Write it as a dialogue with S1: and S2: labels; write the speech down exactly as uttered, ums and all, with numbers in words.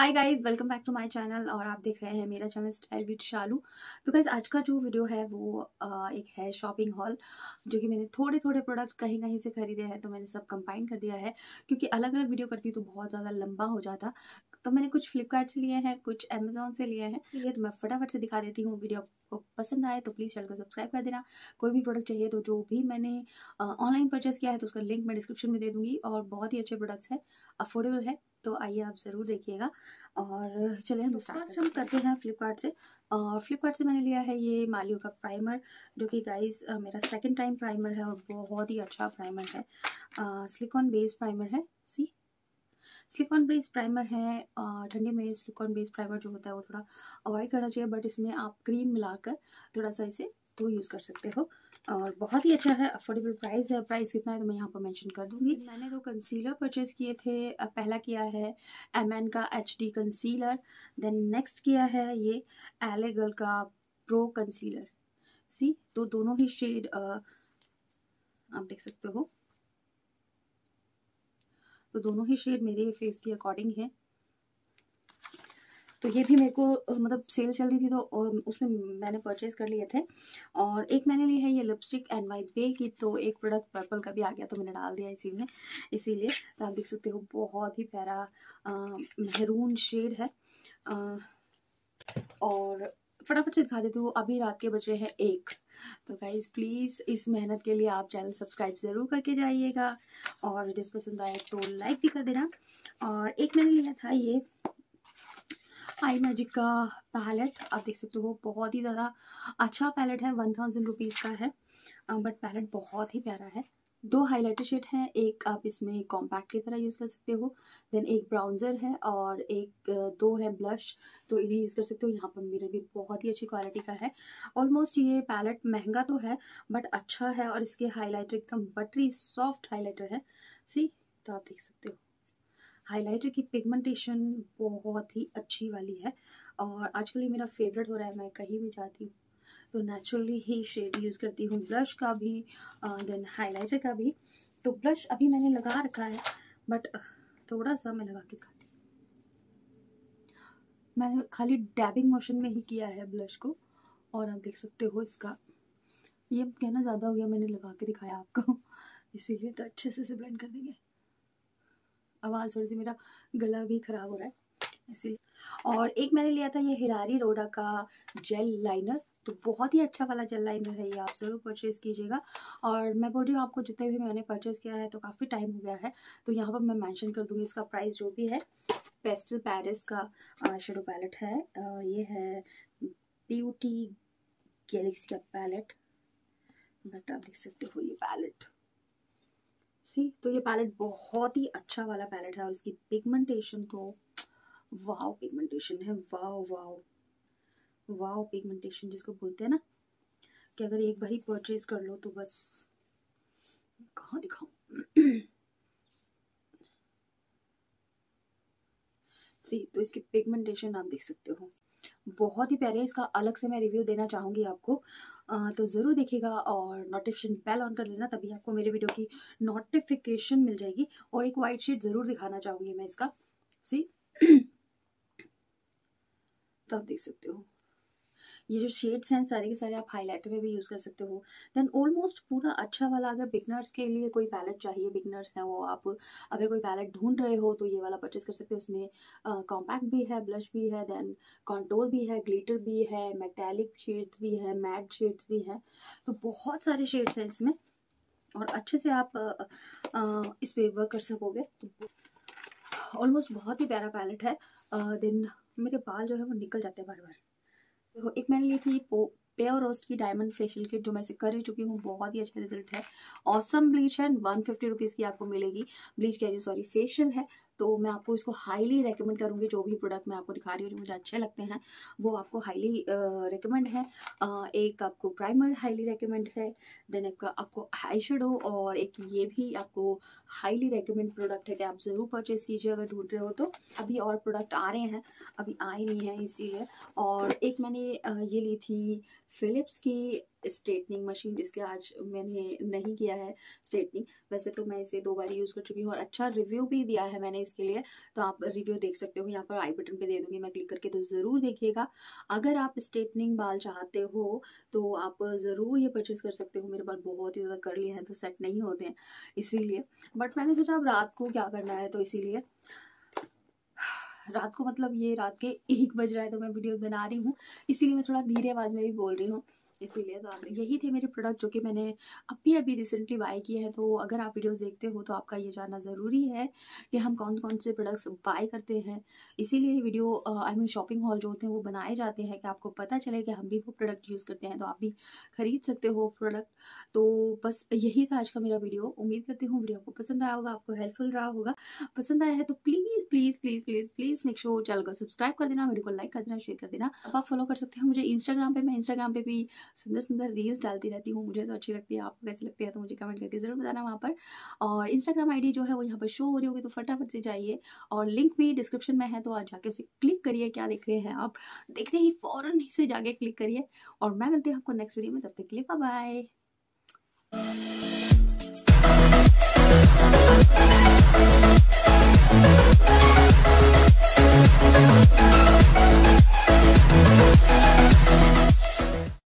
S1: Hi guys, welcome back to my channel और आप देख रहे हैं मेरा चैनल स्टाइल विद शालू। तो गाइस आज का जो वीडियो है वो आ, एक है शॉपिंग हॉल, जो कि मैंने थोड़े थोड़े प्रोडक्ट कहीं कहीं से खरीदे हैं। तो मैंने सब कंबाइन कर दिया है क्योंकि अलग अलग वीडियो करती तो बहुत ज़्यादा लंबा हो जाता। तो मैंने कुछ फ्लिपकार्ट से लिए हैं, कुछ अमेजोन से लिए हैं, इसलिए तो मैं फटाफट से दिखा देती हूँ। वीडियो आपको पसंद आए तो प्लीज़ चैनल को सब्सक्राइब कर देना। कोई भी प्रोडक्ट चाहिए तो जो भी मैंने ऑनलाइन परचेस किया है तो उसका लिंक मैं डिस्क्रिप्शन में दे दूँगी। और बहुत ही अच्छे प्रोडक्ट्स हैं, अफोर्डेबल है, तो आइए आप ज़रूर देखिएगा। और चलिए हम स्टार्ट हम करते हैं फ्लिपकार्ट से। और फ्लिपकार्ट से मैंने लिया है ये मालियो का प्राइमर, जो कि गाइस मेरा सेकंड टाइम प्राइमर है और बहुत ही अच्छा प्राइमर है। सिलिकॉन बेस्ड प्राइमर है। सी सिलिकॉन बेस्ड प्राइमर है। ठंडी में सिलिकॉन बेस्ड प्राइमर जो होता है वो थोड़ा अवॉइड करना चाहिए, बट इसमें आप क्रीम मिलाकर थोड़ा सा इसे तो यूज़ कर सकते हो। और बहुत ही अच्छा है, अफोर्डेबल प्राइस है। प्राइस कितना है तो मैं यहाँ पर मेंशन कर दूंगी। मैंने दो कंसीलर परचेज किए थे। पहला किया है एम एन का H D concealer, then next किया है ये एले गर्ल का प्रो कंसीलर। सी तो दोनों ही शेड आप देख सकते हो, तो दोनों ही शेड मेरे फेस के अकॉर्डिंग है। तो ये भी मेरे को मतलब सेल चल रही थी तो उसमें मैंने परचेज कर लिए थे। और एक मैंने ली है ये लिपस्टिक एन वाई बे की, तो एक प्रोडक्ट पर्पल का भी आ गया तो मैंने डाल दिया इसी में, इसीलिए। तो आप देख सकते हो बहुत ही प्यारा मेहरून शेड है। आ, और फटाफट से दिखा देती हूँ, अभी रात के बज रहे हैं एक। तो गाइज प्लीज़ इस मेहनत के लिए आप चैनल सब्सक्राइब ज़रूर करके जाइएगा और वीडियोस पसंद आए तो लाइक भी कर देना। और एक मैंने लिया था ये आई मैजिक का पैलेट, आप देख सकते हो बहुत ही ज़्यादा अच्छा पैलेट है, वन थाउजेंड रुपीज़ का है, बट पैलेट बहुत ही प्यारा है। दो हाइलाइटर शेड हैं, एक आप इसमें कॉम्पैक्ट की तरह यूज़ कर सकते हो, देन एक ब्राउन्जर है और एक दो है ब्लश, तो इन्हें यूज़ कर सकते हो। यहाँ पर मिरर भी बहुत ही अच्छी क्वालिटी का है। ऑलमोस्ट ये पैलेट महंगा तो है बट अच्छा है, और इसके हाइलाइटर एकदम बटरी सॉफ्ट हाइलाइटर है। सी तो आप देख सकते हो हाइलाइटर की पिगमेंटेशन बहुत ही अच्छी वाली है, और आजकल ये मेरा फेवरेट हो रहा है। मैं कहीं भी जाती हूँ तो नेचुरली ही शेड यूज़ करती हूँ, ब्लश का भी देन हाइलाइटर का भी। तो ब्लश अभी मैंने लगा रखा है बट थोड़ा सा मैं लगा के दिखाती हूँ। मैंने खाली डैबिंग मोशन में ही किया है ब्लश को, और आप देख सकते हो इसका ये कहना ज़्यादा हो गया, मैंने लगा के दिखाया आपको इसीलिए। तो अच्छे से इसे ब्लेंड कर देंगे। आवाज़ थोड़ी सी, मेरा गला भी ख़राब हो रहा है इसीलिए। और एक मैंने लिया था ये हिरारी रोडा का जेल लाइनर, तो बहुत ही अच्छा वाला जेल लाइनर है ये, आप ज़रूर परचेज़ कीजिएगा। और मैं बोल रही हूँ आपको, जितने भी मैंने परचेज़ किया है तो काफ़ी टाइम हो गया है, तो यहाँ पर मैं मेंशन कर दूँगी इसका प्राइस जो भी है। पेस्टल पेरिस का शेडो पैलेट है, और ये है ब्यूटी गैलेक्सी का पैलेट, बट आप देख सकते हो ये पैलेट। सी तो ये पैलेट बहुत ही अच्छा वाला पैलेट है, और इसकी पिगमेंटेशन तो वाव पिगमेंटेशन है। वाव वाव वाव पिगमेंटेशन जिसको बोलते हैं ना, कि अगर एक बार ही परचेज कर लो तो बस, कहाँ दिखाऊं सी तो इसकी पिगमेंटेशन आप देख सकते हो बहुत ही प्यारे है। इसका अलग से मैं रिव्यू देना चाहूँगी आपको, आ, तो ज़रूर देखिएगा और नोटिफिकेशन बेल ऑन कर लेना, तभी आपको मेरे वीडियो की नोटिफिकेशन मिल जाएगी। और एक वाइट शीट ज़रूर दिखाना चाहूँगी मैं इसका, सी तो आप देख सकते हो ये जो शेड्स हैं सारे के सारे आप हाइलाइटर में भी यूज़ कर सकते हो। देन ऑलमोस्ट पूरा अच्छा वाला, अगर बिगनर्स के लिए कोई पैलेट चाहिए, बिगनर्स हैं वो, आप अगर कोई पैलेट ढूंढ रहे हो तो ये वाला परचेस कर सकते हो। इसमें कॉम्पैक्ट भी है, ब्लश भी है, देन कॉन्टोर भी है, ग्लिटर भी है, मेटेलिक शेड्स भी है, मैट शेड्स भी हैं, तो बहुत सारे शेड्स हैं इसमें, और अच्छे से आप आ, आ, इस पर वर्क कर सकोगे। तो ऑलमोस्ट बहुत ही प्यारा पैलेट है। देन मेरे बाल जो है वो निकल जाते हैं बार बार। देखो एक मैंने ली थी पेयर रोस्ट की डायमंड फेशियल किट, जो मैं इसे कर चुकी हूँ, बहुत ही अच्छा रिजल्ट है। ऑसम ब्लीच है, वन फिफ्टी रुपीज़ की आपको मिलेगी। ब्लीच कह रही हूँ, सॉरी फेशियल है, तो मैं आपको इसको हाईली रेकमेंड करूँगी। जो भी प्रोडक्ट मैं आपको दिखा रही हूँ जो मुझे अच्छे लगते हैं वो आपको हाईली रेकमेंड है। uh, एक आपको प्राइमर हाईली रेकमेंड है, देन एक आपको आई शेडो, और एक ये भी आपको हाईली रेकमेंड प्रोडक्ट है कि आप ज़रूर परचेज़ कीजिए अगर ढूंढ रहे हो तो। अभी और प्रोडक्ट आ रहे हैं, अभी आए नहीं हैं इसीलिए। और एक मैंने ये ली थी फिलिप्स की स्ट्रेटनिंग मशीन, जिसके आज मैंने नहीं किया है स्ट्रेटनिंग। वैसे तो मैं इसे दो बार यूज़ कर चुकी हूँ और अच्छा रिव्यू भी दिया है मैंने इसके लिए, तो आप रिव्यू देख सकते हो। यहाँ पर आई बटन पे दे दूँगी मैं क्लिक करके, तो ज़रूर देखिएगा। अगर आप स्ट्रेटनिंग बाल चाहते हो तो आप ज़रूर ये परचेज़ कर सकते हो। मेरे बाल बहुत ही ज़्यादा कर्ली हैं तो सेट नहीं होते हैं इसीलिए, बट मैंने सोचा अब रात को क्या करना है, तो इसीलिए रात को, मतलब ये रात के एक बज रहा है तो मैं वीडियो बना रही हूँ, इसीलिए मैं थोड़ा धीरे आवाज़ में भी बोल रही हूँ इसीलिए। तो आप, यही थे मेरे प्रोडक्ट जो कि मैंने अभी अभी रिसेंटली बाय किए हैं। तो अगर आप वीडियोस देखते हो तो आपका ये जानना ज़रूरी है कि हम कौन कौन से प्रोडक्ट्स बाय करते हैं। इसीलिए video I mean shopping hall जो होते हैं वो बनाए जाते हैं कि आपको पता चले कि हम भी वो प्रोडक्ट यूज़ करते हैं, तो आप भी खरीद सकते हो प्रोडक्ट। तो बस यही था आज का मेरा वीडियो। उम्मीद करती हूँ वीडियो आपको पसंद आया होगा, आपको हेल्पफुल रहा होगा। पसंद आया है तो please please please please please make sure channel को सब्सक्राइब कर देना, वीडियो को लाइक कर देना, शेयर कर देना। अब आप फॉलो कर सकते हो मुझे इंस्टाग्राम पे। मैं इंस्टाग्राम पे भी सुंदर सुंदर रील्स डालती रहती हूँ, मुझे तो अच्छी लगती है। आपको कैसी लगती है तो मुझे कमेंट करके ज़रूर बताना वहाँ पर। और इंस्टाग्राम आईडी जो है वो यहाँ पर शो हो रही होगी, तो फटाफट से जाइए और लिंक भी डिस्क्रिप्शन में है, तो आज जाके उसे क्लिक करिए। क्या देख रहे हैं आप, देखते ही फ़ौरन से जाके क्लिक करिए। और मैं मिलती हूँ आपको नेक्स्ट वीडियो में, तब तक के लिए बाय बाय।